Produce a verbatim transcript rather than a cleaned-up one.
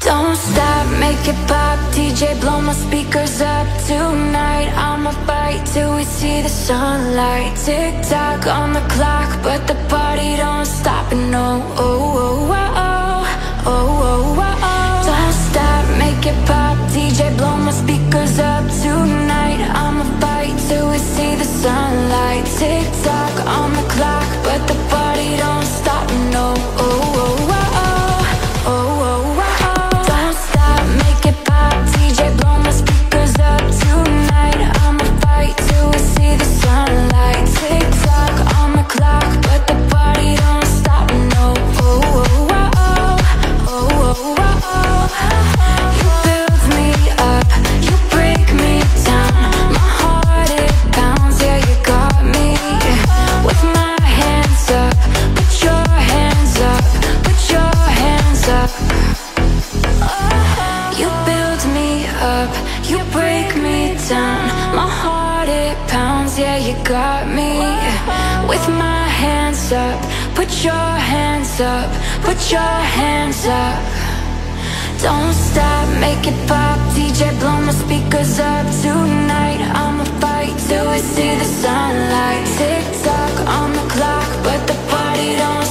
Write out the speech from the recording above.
Don't stop, make it pop, D J blow my speakers up. Tonight I'ma fight till we see the sunlight. Tick tock on the clock, but the party don't stop. And no, oh, oh, oh, oh, oh, oh, oh, oh. Don't stop, make it pop, D J blow my speakers up. Tonight I'ma fight till we see the sunlight. Tick tock on the clock, but the party don't stop. And no, oh, oh, oh, oh, oh, oh, oh. Got me with my hands up. Put your hands up. Put your hands up. Don't stop, make it pop. D J blow my speakers up. Tonight I'ma fight till we see the sunlight. Tick tock on the clock, but the party don't